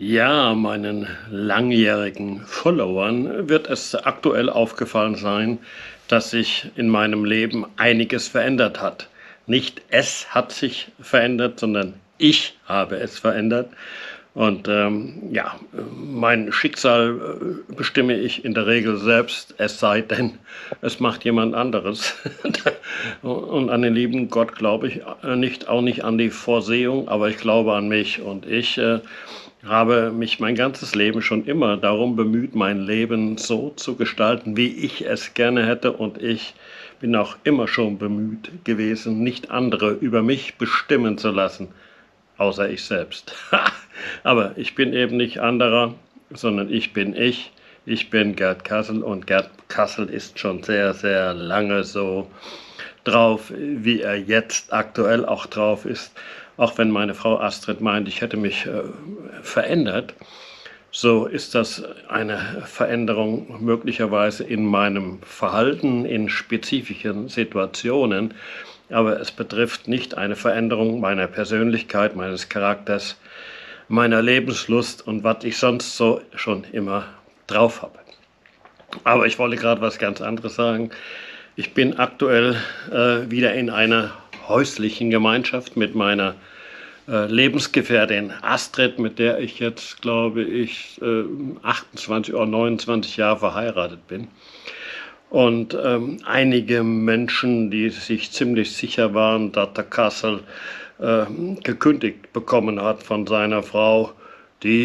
Ja, meinen langjährigen Followern wird es aktuell aufgefallen sein, dass sich in meinem Leben einiges verändert hat. Nicht es hat sich verändert, sondern ich habe es verändert. Und ja, mein Schicksal bestimme ich in der Regel selbst, es sei denn, es macht jemand anderes. Und an den lieben Gott glaube ich nicht, auch nicht an die Vorsehung, aber ich glaube an mich. Und ich habe mich mein ganzes Leben schon immer darum bemüht, mein Leben so zu gestalten, wie ich es gerne hätte. Und ich bin auch immer schon bemüht gewesen, nicht andere über mich bestimmen zu lassen, außer ich selbst. Aber ich bin eben nicht anderer, sondern ich bin ich. Ich bin Gerd Kassel und Gerd Kassel ist schon sehr, sehr lange so drauf, wie er jetzt aktuell auch drauf ist. Auch wenn meine Frau Astrid meint, ich hätte mich verändert, so ist das eine Veränderung möglicherweise in meinem Verhalten, in spezifischen Situationen, aber es betrifft nicht eine Veränderung meiner Persönlichkeit, meines Charakters, meiner Lebenslust und was ich sonst so schon immer drauf habe. Aber ich wollte gerade was ganz anderes sagen. Ich bin aktuell wieder in einer häuslichen Gemeinschaft mit meiner Lebensgefährtin Astrid, mit der ich jetzt, glaube ich, 28 oder 29 Jahre verheiratet bin. Und einige Menschen, die sich ziemlich sicher waren, dass der Kassel gekündigt bekommen hat von seiner Frau, die,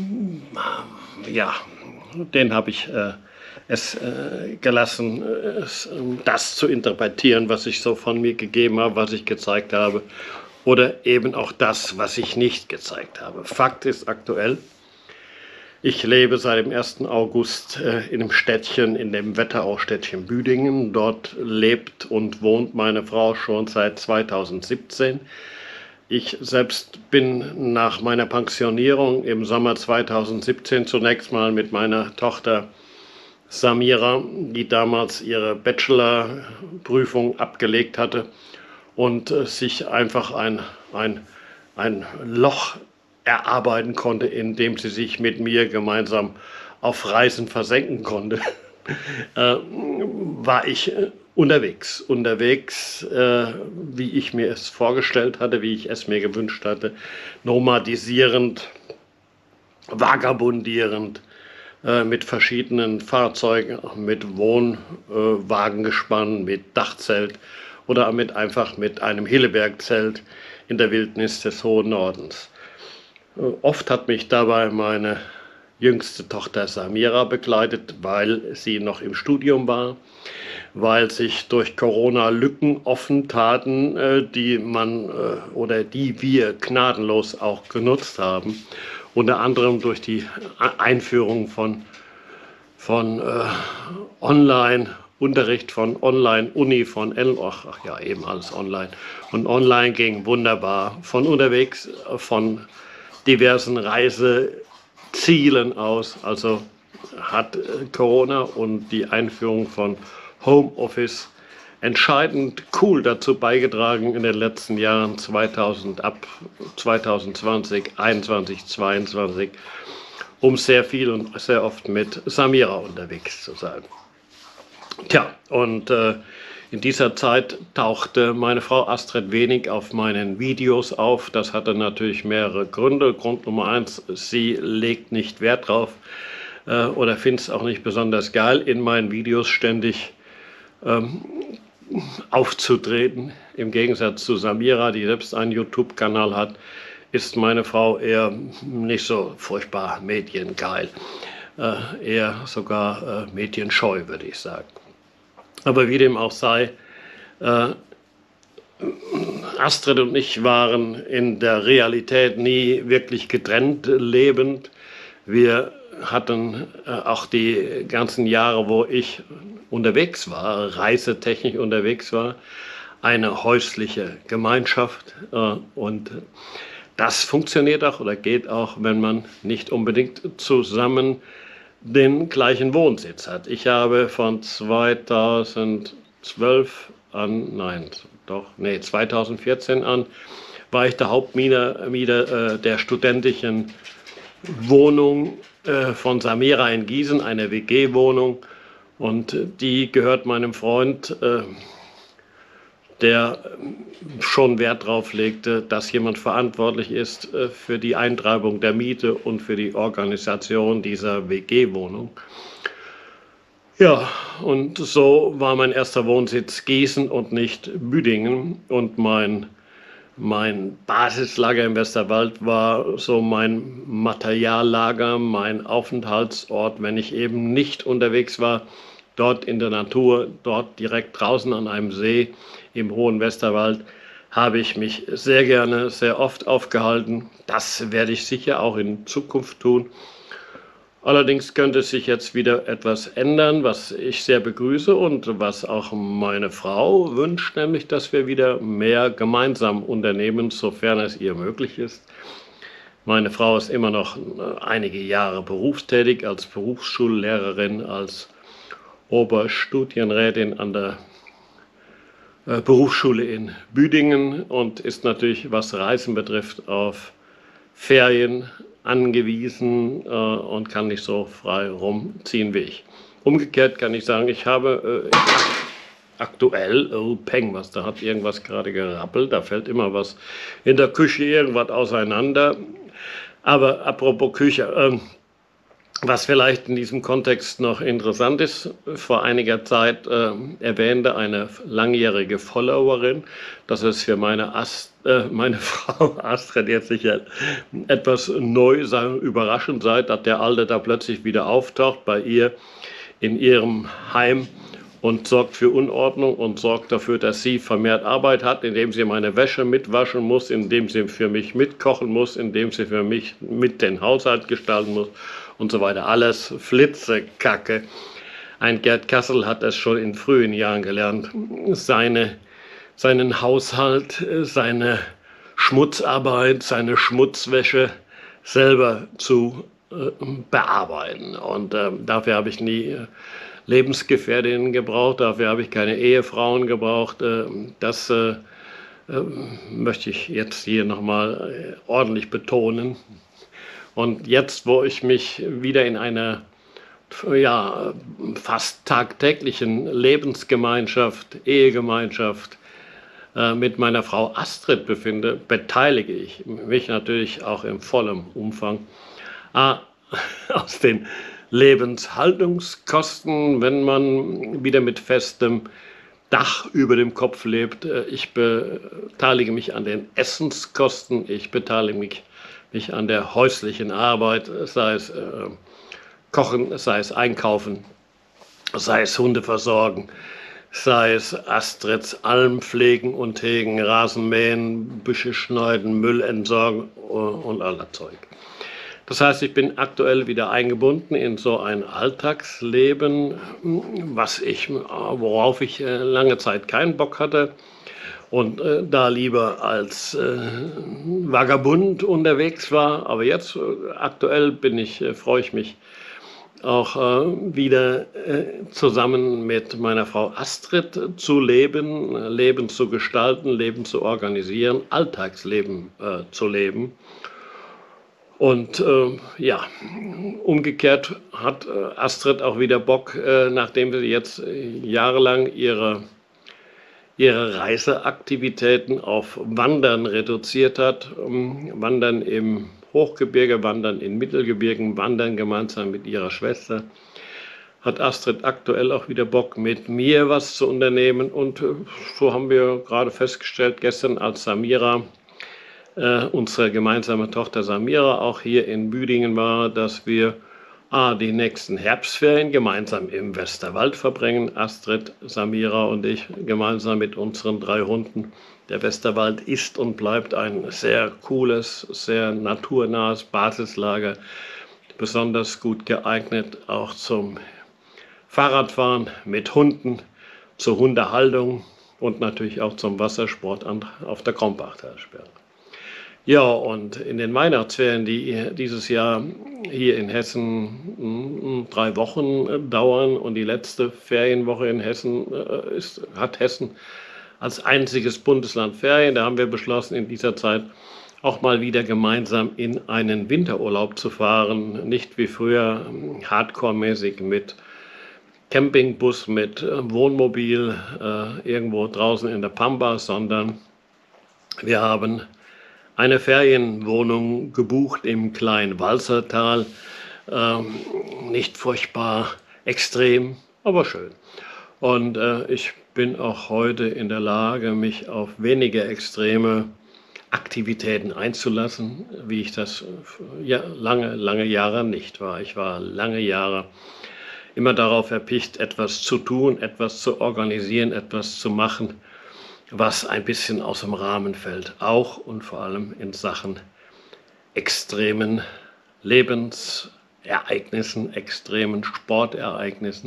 ja, den habe ich es gelassen, das zu interpretieren, was ich so von mir gegeben habe, was ich gezeigt habe, oder eben auch das, was ich nicht gezeigt habe. Fakt ist aktuell, ich lebe seit dem 1. August in einem Städtchen, in dem Wetteraustädtchen Büdingen. Dort lebt und wohnt meine Frau schon seit 2017. Ich selbst bin nach meiner Pensionierung im Sommer 2017 zunächst mal mit meiner Tochter Samira, die damals ihre Bachelorprüfung abgelegt hatte und sich einfach ein Loch erarbeiten konnte, in dem sie sich mit mir gemeinsam auf Reisen versenken konnte, war ich unterwegs, wie ich mir es vorgestellt hatte, wie ich es mir gewünscht hatte, nomadisierend, vagabundierend, mit verschiedenen Fahrzeugen, mit Wohnwagengespann, mit Dachzelt oder einfach mit einem Hillebergzelt in der Wildnis des hohen Nordens. Oft hat mich dabei meine jüngste Tochter Samira begleitet, weil sie noch im Studium war, weil sich durch Corona Lücken offen taten, die man oder die wir gnadenlos auch genutzt haben. Unter anderem durch die Einführung von Online-Unterricht, von Online-Uni, ach ja, eben alles online. Und online ging wunderbar von unterwegs, von diversen Reisezielen aus. Also hat Corona und die Einführung von Homeoffice entscheidend cool dazu beigetragen in den letzten Jahren ab 2020, 2021, 2022, um sehr viel und sehr oft mit Samira unterwegs zu sein. Tja, und in dieser Zeit tauchte meine Frau Astrid wenig auf meinen Videos auf. Das hatte natürlich mehrere Gründe. Grund Nummer 1, sie legt nicht Wert drauf oder findet es auch nicht besonders geil, in meinen Videos ständig aufzutreten. Im Gegensatz zu Samira, die selbst einen YouTube-Kanal hat, ist meine Frau eher nicht so furchtbar mediengeil. Eher sogar medienscheu, würde ich sagen. Aber wie dem auch sei, Astrid und ich waren in der Realität nie wirklich getrennt lebend. Wir hatten auch die ganzen Jahre, wo ich unterwegs war, reisetechnisch unterwegs war, eine häusliche Gemeinschaft. Und das funktioniert auch oder geht auch, wenn man nicht unbedingt zusammen den gleichen Wohnsitz hat. Ich habe von 2012 an, 2014 an, war ich der Hauptmieter der studentischen Wohnung von Samira in Gießen, eine WG-Wohnung. Und die gehört meinem Freund, der schon Wert darauf legte, dass jemand verantwortlich ist für die Eintreibung der Miete und für die Organisation dieser WG-Wohnung. Ja, und so war mein erster Wohnsitz Gießen und nicht Büdingen. Und mein Basislager im Westerwald war so mein Materiallager, mein Aufenthaltsort, wenn ich eben nicht unterwegs war, dort in der Natur, dort direkt draußen an einem See im hohen Westerwald, habe ich mich sehr gerne, sehr oft aufgehalten. Das werde ich sicher auch in Zukunft tun. Allerdings könnte sich jetzt wieder etwas ändern, was ich sehr begrüße und was auch meine Frau wünscht, nämlich dass wir wieder mehr gemeinsam unternehmen, sofern es ihr möglich ist. Meine Frau ist immer noch einige Jahre berufstätig als Berufsschullehrerin, als Oberstudienrätin an der Berufsschule in Büdingen und ist natürlich, was Reisen betrifft, auf Ferien angewiesen und kann nicht so frei rumziehen wie ich. Umgekehrt kann ich sagen, ich habe aktuell, oh Peng, was, da hat irgendwas gerade gerappelt, da fällt immer was in der Küche, irgendwas auseinander. Aber apropos Küche, was vielleicht in diesem Kontext noch interessant ist, vor einiger Zeit erwähnte eine langjährige Followerin, dass es für meine Frau Astrid jetzt sicher etwas neu sein, überraschend sei, dass der Alte da plötzlich wieder auftaucht bei ihr in ihrem Heim und sorgt für Unordnung und sorgt dafür, dass sie vermehrt Arbeit hat, indem sie meine Wäsche mitwaschen muss, indem sie für mich mitkochen muss, indem sie für mich mit den Haushalt gestalten muss und so weiter. Alles Flitzekacke. Ein Gerd Kassel hat es schon in frühen Jahren gelernt, seinen Haushalt, seine Schmutzarbeit, seine Schmutzwäsche selber zu bearbeiten. Und dafür habe ich nie Lebensgefährdinnen gebraucht, dafür habe ich keine Ehefrauen gebraucht. Das möchte ich jetzt hier nochmal ordentlich betonen. Und jetzt, wo ich mich wieder in einer fast tagtäglichen Lebensgemeinschaft, Ehegemeinschaft mit meiner Frau Astrid befinde, beteilige ich mich natürlich auch im vollen Umfang aus den Lebenshaltungskosten, wenn man wieder mit festem Dach über dem Kopf lebt. Ich beteilige mich an den Essenskosten, ich beteilige mich an der häuslichen Arbeit, sei es Kochen, sei es Einkaufen, sei es Hunde versorgen, sei es Astrids Alm pflegen und hegen, Rasen mähen, Büsche schneiden, Müll entsorgen und aller Zeug. Das heißt, ich bin aktuell wieder eingebunden in so ein Alltagsleben, worauf ich lange Zeit keinen Bock hatte und da lieber als Vagabund unterwegs war. Aber jetzt aktuell freue ich mich auch wieder zusammen mit meiner Frau Astrid zu leben, Leben zu gestalten, Leben zu organisieren, Alltagsleben zu leben. Und umgekehrt hat Astrid auch wieder Bock, nachdem sie jetzt jahrelang ihre Reiseaktivitäten auf Wandern reduziert hat, Wandern im Hochgebirge, Wandern in Mittelgebirgen, Wandern gemeinsam mit ihrer Schwester, hat Astrid aktuell auch wieder Bock, mit mir was zu unternehmen. Und so haben wir gerade festgestellt, gestern, als Samira, unsere gemeinsame Tochter Samira, auch hier in Büdingen war, dass wir die nächsten Herbstferien gemeinsam im Westerwald verbringen. Astrid, Samira und ich gemeinsam mit unseren 3 Hunden. Der Westerwald ist und bleibt ein sehr cooles, sehr naturnahes Basislager, besonders gut geeignet auch zum Fahrradfahren mit Hunden, zur Hundehaltung und natürlich auch zum Wassersport auf der Krombachtalsperre. Ja, und in den Weihnachtsferien, die dieses Jahr hier in Hessen 3 Wochen dauern und die letzte Ferienwoche in Hessen hat Hessen als einziges Bundesland Ferien. Da haben wir beschlossen, in dieser Zeit auch mal wieder gemeinsam in einen Winterurlaub zu fahren. Nicht wie früher hardcore-mäßig mit Campingbus, mit Wohnmobil irgendwo draußen in der Pampa, sondern wir haben eine Ferienwohnung gebucht im kleinen Walsertal. Nicht furchtbar extrem, aber schön. Und ich bin auch heute in der Lage, mich auf weniger extreme Aktivitäten einzulassen, wie ich das ja, lange Jahre nicht war. Ich war lange Jahre immer darauf erpicht, etwas zu tun, etwas zu organisieren, etwas zu machen, was ein bisschen aus dem Rahmen fällt, auch und vor allem in Sachen extremen Lebensereignissen, extremen Sportereignissen,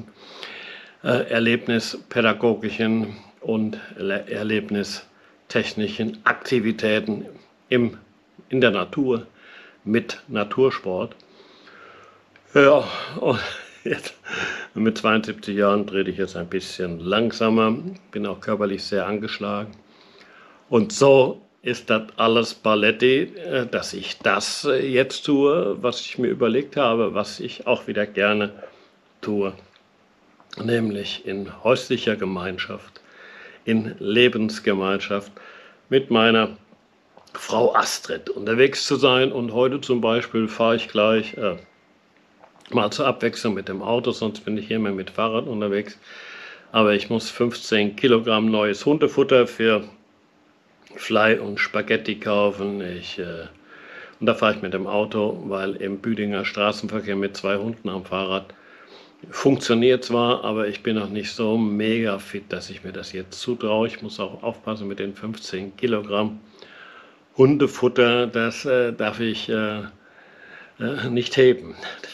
erlebnispädagogischen und erlebnistechnischen Aktivitäten in der Natur mit Natursport. Ja, und jetzt, mit 72 Jahren trete ich jetzt ein bisschen langsamer, bin auch körperlich sehr angeschlagen. Und so ist das alles Paletti, dass ich das jetzt tue, was ich mir überlegt habe, was ich auch wieder gerne tue, nämlich in häuslicher Gemeinschaft, in Lebensgemeinschaft mit meiner Frau Astrid unterwegs zu sein. Und heute zum Beispiel fahre ich gleich mal zur Abwechslung mit dem Auto, sonst bin ich hier immer mit Fahrrad unterwegs. Aber ich muss 15 Kilogramm neues Hundefutter für Fly und Spaghetti kaufen. Und da fahre ich mit dem Auto, weil im Büdinger Straßenverkehr mit 2 Hunden am Fahrrad funktioniert zwar, aber ich bin noch nicht so mega fit, dass ich mir das jetzt zutraue. Ich muss auch aufpassen mit den 15 Kilogramm Hundefutter, das darf ich nicht heben.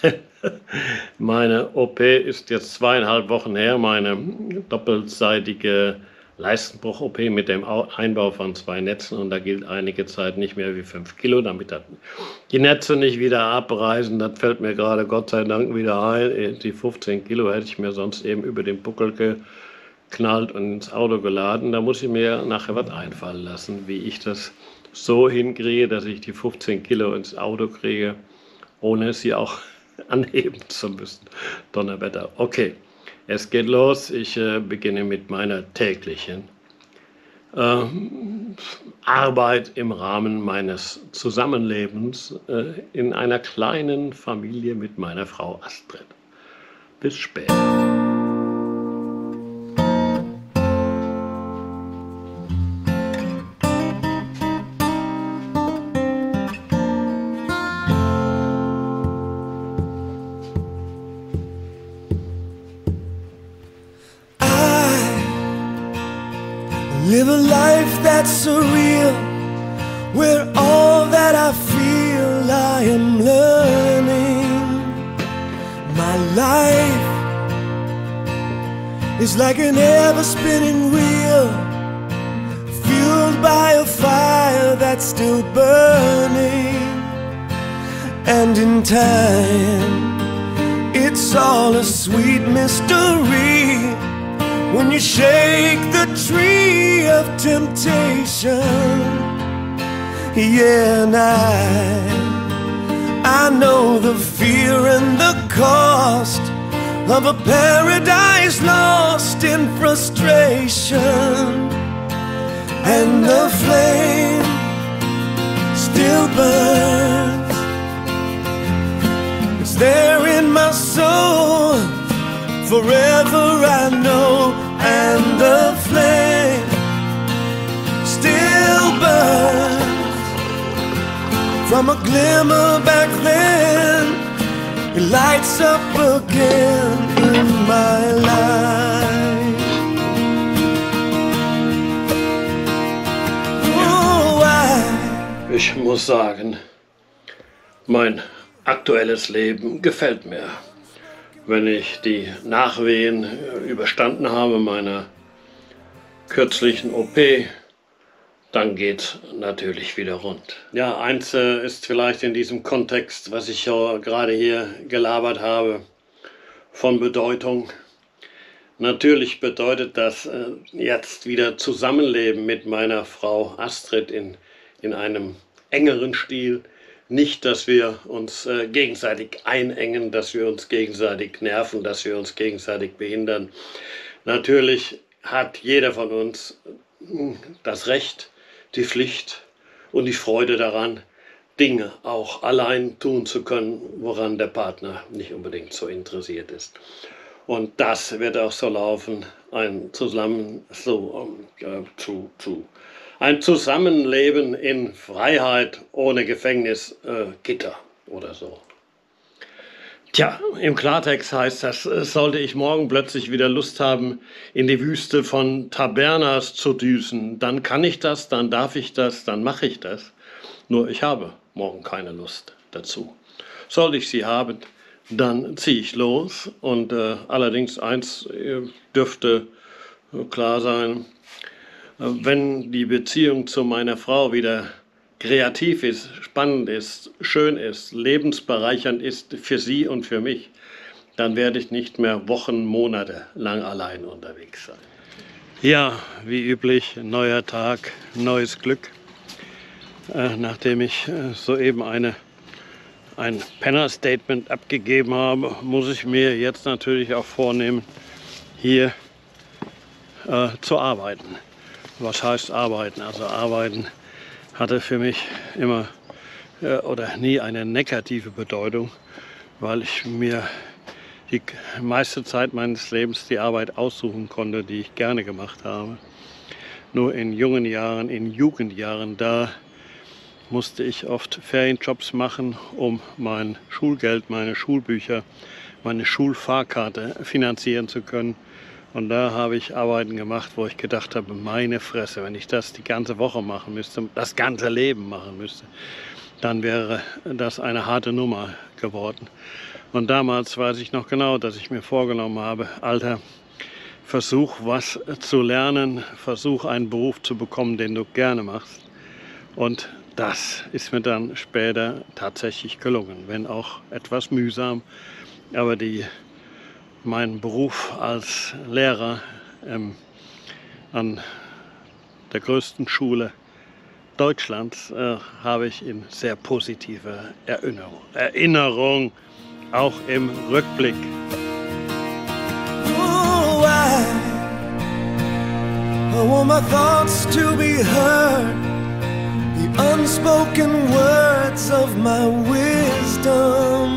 Meine OP ist jetzt 2,5 Wochen her, meine doppelseitige Leistenbruch-OP mit dem Einbau von 2 Netzen, und da gilt einige Zeit nicht mehr wie 5 Kilo, damit die Netze nicht wieder abreißen. Das fällt mir gerade Gott sei Dank wieder ein. Die 15 Kilo hätte ich mir sonst eben über den Buckel geknallt und ins Auto geladen. Da muss ich mir nachher was einfallen lassen, wie ich das so hinkriege, dass ich die 15 Kilo ins Auto kriege, ohne sie auch anheben zu müssen. Donnerwetter. Okay, es geht los. Ich beginne mit meiner täglichen Arbeit im Rahmen meines Zusammenlebens in einer kleinen Familie mit meiner Frau Astrid. Bis später. Live a life that's surreal, where all that I feel I am learning. My life is like an ever-spinning wheel, fueled by a fire that's still burning. And in time, it's all a sweet mystery when you shake the tree of temptation. Yeah, and I know the fear and the cost of a paradise lost in frustration. And the flame still burns. It's there in my soul, forever I know. And the flame still burns. From a glimmer back then, it lights up again in my life. Oh, Ich muss sagen, mein aktuelles Leben gefällt mir. Wenn ich die Nachwehen überstanden habe meiner kürzlichen OP, dann geht's natürlich wieder rund. Ja, eins ist vielleicht in diesem Kontext, was ich ja gerade hier gelabert habe, von Bedeutung. Natürlich bedeutet das jetzt wieder Zusammenleben mit meiner Frau Astrid in einem engeren Stil. Nicht, dass wir uns gegenseitig einengen, dass wir uns gegenseitig nerven, dass wir uns gegenseitig behindern. Natürlich hat jeder von uns das Recht, die Pflicht und die Freude daran, Dinge auch allein tun zu können, woran der Partner nicht unbedingt so interessiert ist. Und das wird auch so laufen, ein Zusammenleben in Freiheit ohne Gefängnisgitter oder so. Tja, im Klartext heißt das, sollte ich morgen plötzlich wieder Lust haben, in die Wüste von Tabernas zu düsen, dann kann ich das, dann darf ich das, dann mache ich das. Nur ich habe morgen keine Lust dazu. Sollte ich sie haben, dann ziehe ich los. Und allerdings eins dürfte klar sein, wenn die Beziehung zu meiner Frau wieder kreativ ist, spannend ist, schön ist, lebensbereichernd ist für sie und für mich, dann werde ich nicht mehr Wochen, Monate lang allein unterwegs sein. Ja, wie üblich, neuer Tag, neues Glück. Nachdem ich soeben ein Penner-Statement abgegeben habe, muss ich mir jetzt natürlich auch vornehmen, hier zu arbeiten. Was heißt arbeiten? Also arbeiten hatte für mich immer oder nie eine negative Bedeutung, weil ich mir die meiste Zeit meines Lebens die Arbeit aussuchen konnte, die ich gerne gemacht habe. Nur in jungen Jahren, in Jugendjahren, da musste ich oft Ferienjobs machen, um mein Schulgeld, meine Schulbücher, meine Schulfahrkarte finanzieren zu können. Und da habe ich Arbeiten gemacht, wo ich gedacht habe, meine Fresse, wenn ich das die ganze Woche machen müsste, das ganze Leben machen müsste, dann wäre das eine harte Nummer geworden. Und damals weiß ich noch genau, dass ich mir vorgenommen habe, Alter, versuch was zu lernen, versuch einen Beruf zu bekommen, den du gerne machst. Und das ist mir dann später tatsächlich gelungen, wenn auch etwas mühsam. Aber mein Beruf als Lehrer an der größten Schule Deutschlands habe ich in sehr positiver Erinnerung, auch im Rückblick. Oh, I want my thoughts to be heard, the unspoken words of my wisdom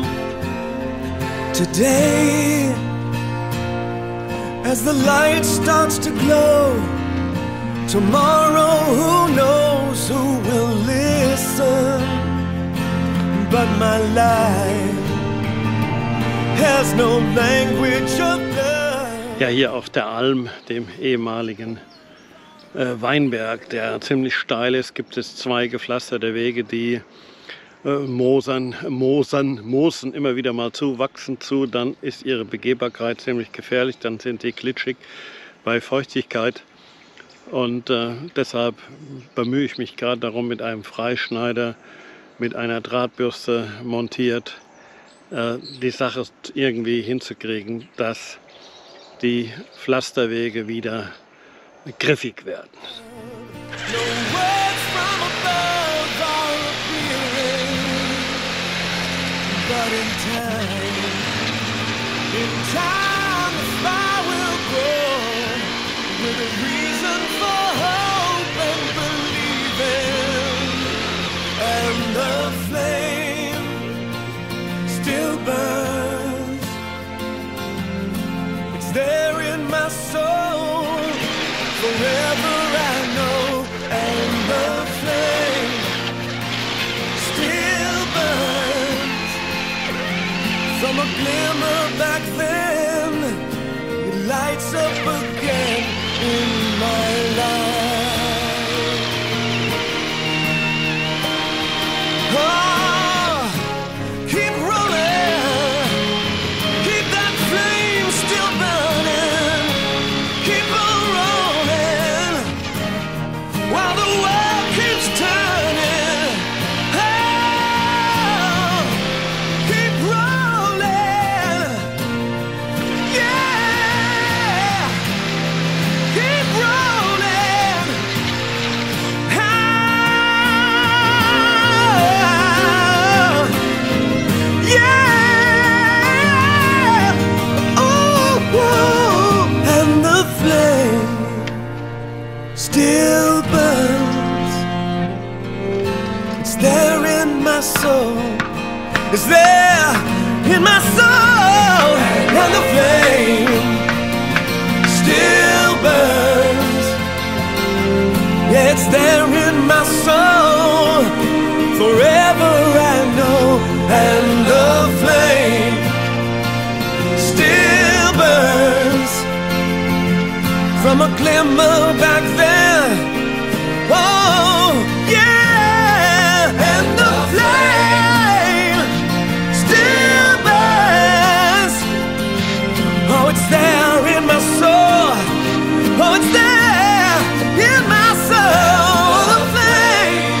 today. As the light starts to glow, tomorrow who knows who will listen. But my life has no language of love. Ja, hier auf der Alm, dem ehemaligen Weinberg, der ziemlich steil ist, gibt es zwei gepflasterte Wege, die moosen immer wieder mal zu, wachsen zu, dann ist ihre Begehbarkeit ziemlich gefährlich, dann sind die glitschig bei Feuchtigkeit und deshalb bemühe ich mich gerade darum, mit einem Freischneider, mit einer Drahtbürste montiert, die Sache irgendwie hinzukriegen, dass die Pflasterwege wieder griffig werden. But in time the fire will grow with a reason for hope and believing, and the flame still burns. It's there in my soul, forever I know, and the flame still burns. From a glimmer back then, it lights up again in my life. Oh, keep rolling, keep that flame still burning, keep on rolling while the world keeps turning. Oh, keep rolling. there in my soul. It's there in my soul. And the flame still burns. Yeah, it's there in my soul. Forever I know. And the flame still burns. From a glimmer back then. Oh, yeah. And the flame still burns. Oh, it's there in my soul. Oh, it's there in my soul. The flame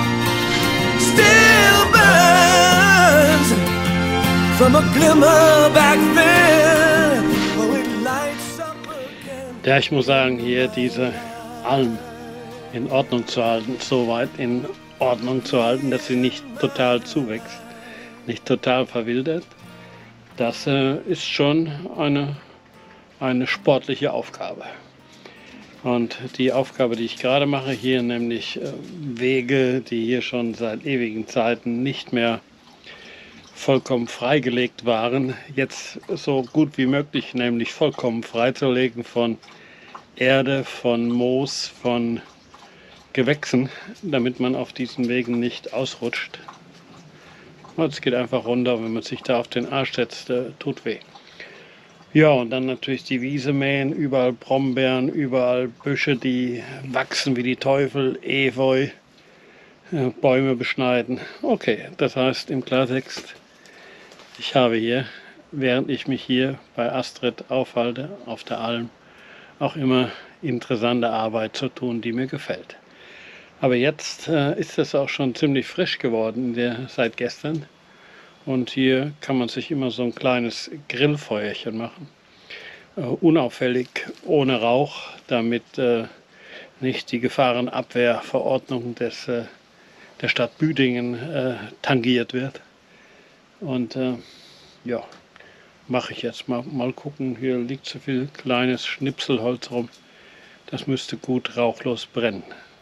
still burns. From a glimmer back then. Oh, it lights up again. Ja, ich muss sagen, hier diese Alm in Ordnung zu halten, so weit in Ordnung zu halten, dass sie nicht total zuwächst, nicht total verwildert. Das ist schon eine sportliche Aufgabe. Und die Aufgabe, die ich gerade mache hier, nämlich Wege, die hier schon seit ewigen Zeiten nicht mehr vollkommen freigelegt waren, jetzt so gut wie möglich, nämlich vollkommen freizulegen von Erde, von Moos, von Gewächsen, damit man auf diesen Wegen nicht ausrutscht. Es geht einfach runter, wenn man sich da auf den Arsch setzt, tut weh. Ja, und dann natürlich die Wiese mähen, überall Brombeeren, überall Büsche, die wachsen wie die Teufel, Efeu, Bäume beschneiden. Okay, das heißt im Klartext, ich habe hier, während ich mich hier bei Astrid aufhalte, auf der Alm, auch immer interessante Arbeit zu tun, die mir gefällt. Aber jetzt ist es auch schon ziemlich frisch geworden seit gestern. Und hier kann man sich immer so ein kleines Grillfeuerchen machen. Unauffällig, ohne Rauch, damit nicht die Gefahrenabwehrverordnung der Stadt Büdingen tangiert wird. Und ja, mache ich jetzt mal gucken. Hier liegt so viel kleines Schnipselholz rum. Das müsste gut rauchlos brennen.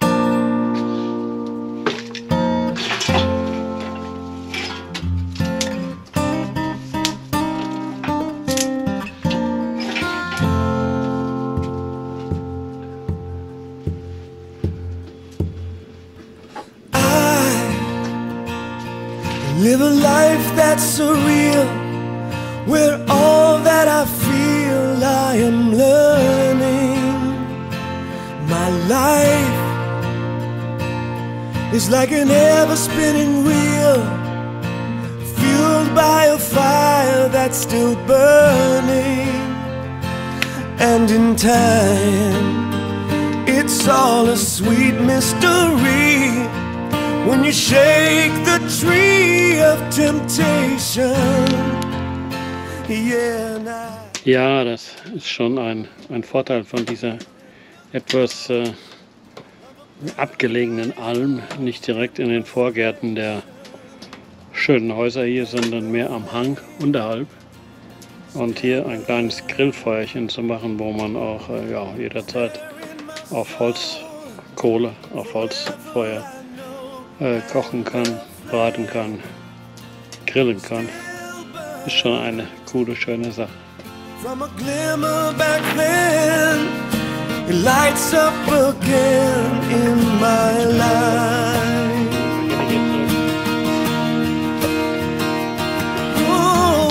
Live a life that's surreal, where all that I feel I am learning. My life is like an ever-spinning wheel, fueled by a fire that's still burning. And in time, it's all a sweet mystery. When you shake the tree of temptation, yeah, ja, das ist schon ein Vorteil von dieser etwas abgelegenen Alm, nicht direkt in den Vorgärten der schönen Häuser hier, sondern mehr am Hang unterhalb. Und hier ein kleines Grillfeuerchen zu machen, wo man auch ja, jederzeit auf Holzkohle, auf Holzfeuer kochen kann, braten kann, grillen kann, ist schon eine coole, schöne Sache. From a glimmer back then, it lights up again in my life. Oh,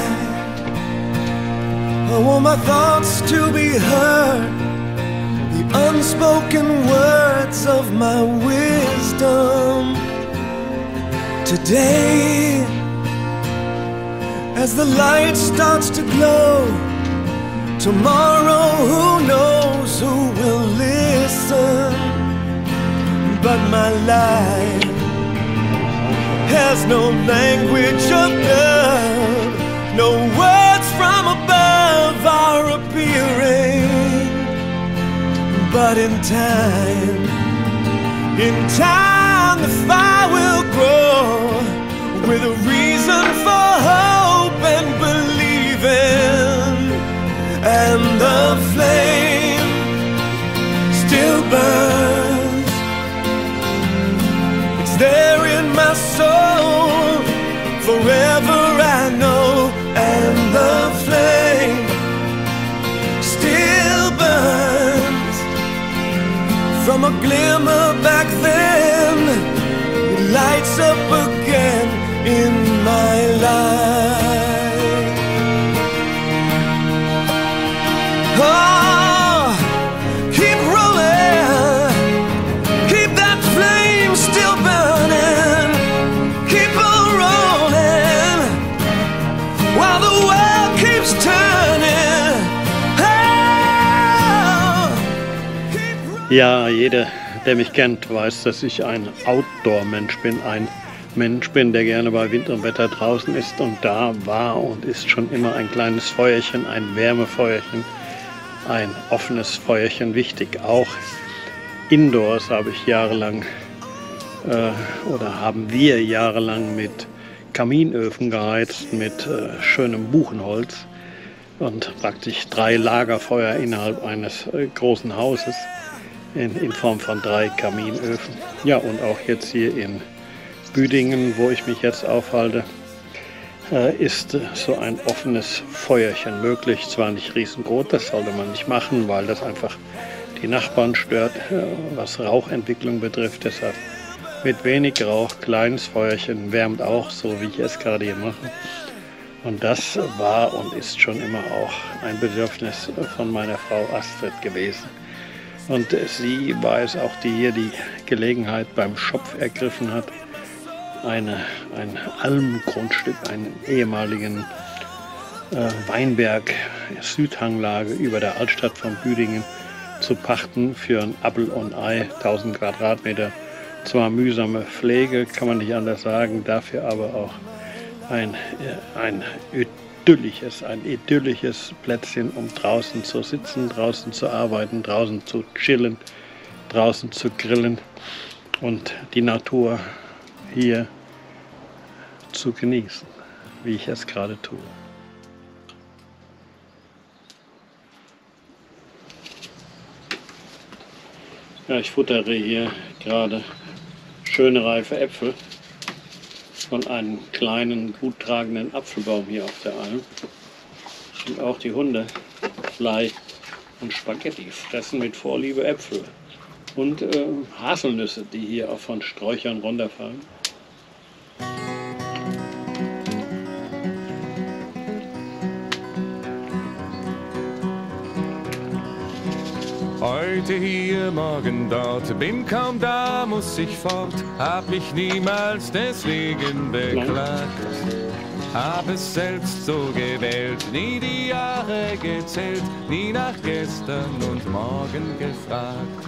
I want my thoughts to be heard, the unspoken words of my wisdom. Today, as the light starts to glow, tomorrow who knows who will listen. But my life has no language of love, no words from above are appearing. But in time the fire will grow, with a reason for hope and believing. And the flame still burns. It's there my soul. Forever I know, and the flame still burns. From a glimmer back then, it lights up again in my life. Oh, keep rolling, keep that flame still burning, keep on rolling while the world keeps turning. Oh, keep rolling. Ja, jeder, der mich kennt, weiß, dass ich ein Outdoor-Mensch bin, ein Mensch bin, der gerne bei Wind und Wetter draußen ist, und da war und ist schon immer ein kleines Feuerchen, ein Wärmefeuerchen, ein offenes Feuerchen wichtig. Auch indoors habe ich jahrelang oder haben wir jahrelang mit Kaminöfen geheizt, mit schönem Buchenholz und praktisch 3 Lagerfeuer innerhalb eines großen Hauses in Form von 3 Kaminöfen. Ja, und auch jetzt hier in Büdingen, wo ich mich jetzt aufhalte, ist so ein offenes Feuerchen möglich. Zwar nicht riesengroß, das sollte man nicht machen, weil das einfach die Nachbarn stört, was Rauchentwicklung betrifft. Deshalb mit wenig Rauch, kleines Feuerchen, wärmt auch, so wie ich es gerade hier mache. Und das war und ist schon immer auch ein Bedürfnis von meiner Frau Astrid gewesen. Und sie war es auch, die hier die Gelegenheit beim Schopf ergriffen hat, ein Almgrundstück, einen ehemaligen Weinberg, Südhanglage über der Altstadt von Büdingen zu pachten für ein Appel und Ei, 1000 Quadratmeter. Zwar mühsame Pflege, kann man nicht anders sagen, dafür aber auch ein idyllisches Plätzchen, um draußen zu sitzen, draußen zu arbeiten, draußen zu chillen, draußen zu grillen und die Natur hier zu genießen, wie ich es gerade tue. Ja, ich futtere hier gerade schöne reife Äpfel von einem kleinen, gut tragenden Apfelbaum hier auf der Alm. Und auch die Hunde Blei und Spaghetti fressen mit Vorliebe Äpfel und Haselnüsse, die hier auch von Sträuchern runterfallen. Heute hier, morgen dort, bin kaum da, muss ich fort, hab mich niemals deswegen beklagt. Hab es selbst so gewählt, nie die Jahre gezählt, nie nach gestern und morgen gefragt.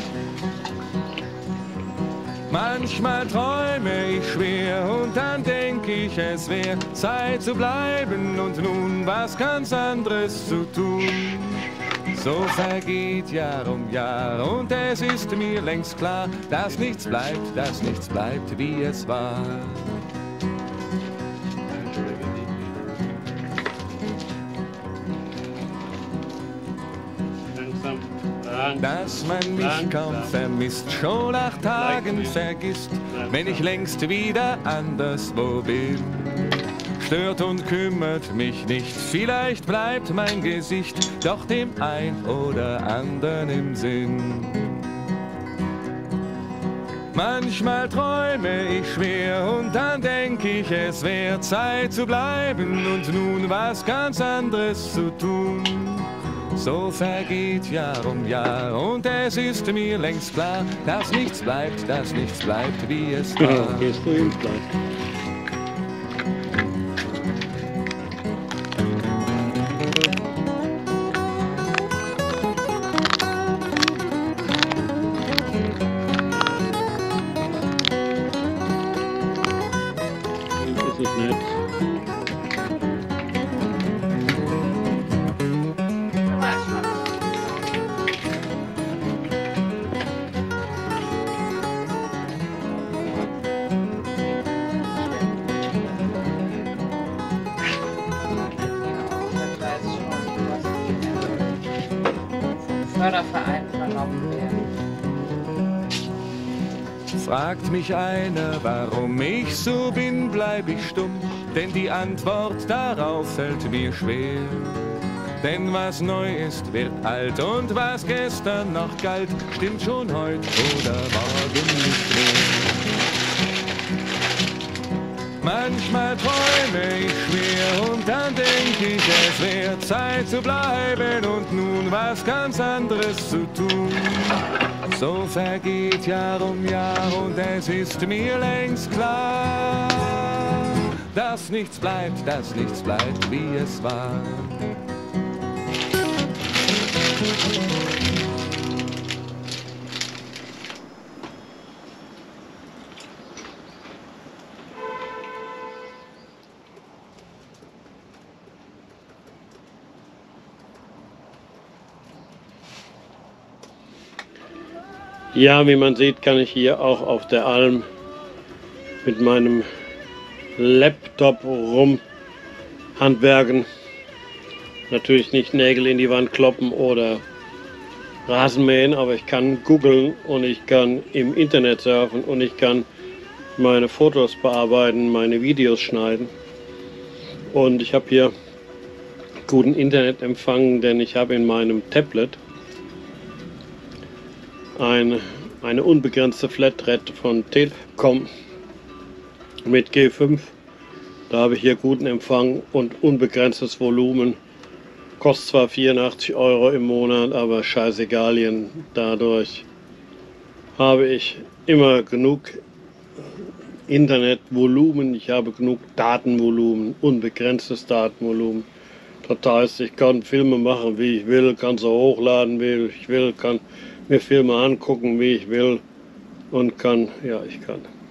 Manchmal träume ich schwer und dann denk ich, es wär Zeit zu bleiben und nun was ganz anderes zu tun. So vergeht Jahr um Jahr und es ist mir längst klar, dass nichts bleibt, wie es war. Dass man mich kaum vermisst, schon nach Tagen vergisst, wenn ich längst wieder anderswo bin. Stört und kümmert mich nicht, vielleicht bleibt mein Gesicht doch dem ein oder anderen im Sinn. Manchmal träume ich schwer und dann denk ich, es wär Zeit zu bleiben und nun was ganz anderes zu tun. So vergeht Jahr um Jahr und es ist mir längst klar, dass nichts bleibt, wie es war. Ja, gehst du hin, bleibt. Das ist nett. Förderverein übernommen werden. Fragt mich einer, warum ich so bin, bleib ich stumm, denn die Antwort darauf fällt mir schwer. Denn was neu ist, wird alt und was gestern noch galt, stimmt schon heute oder morgen nicht mehr. Manchmal träume ich schwer und dann denk ich, es wär Zeit zu bleiben und nun was ganz anderes zu tun. So vergeht Jahr um Jahr und es ist mir längst klar, dass nichts bleibt, wie es war. Ja, wie man sieht, kann ich hier auch auf der Alm mit meinem Laptop rumhandwerken. Natürlich nicht Nägel in die Wand kloppen oder Rasenmähen, aber ich kann googeln und ich kann im Internet surfen und ich kann meine Fotos bearbeiten, meine Videos schneiden. Und ich habe hier guten Internetempfang, denn ich habe in meinem Tablet eine unbegrenzte Flatrate von Telekom mit G5. Da habe ich hier guten Empfang und unbegrenztes Volumen. Kostet zwar 84 € im Monat, aber scheißegal, dadurch habe ich immer genug Internetvolumen, ich habe genug Datenvolumen, unbegrenztes Datenvolumen. Das heißt, ich kann Filme machen, wie ich will, kann sie hochladen, wie ich will, kann mir Filme angucken, wie ich will und kann, ja, ich kann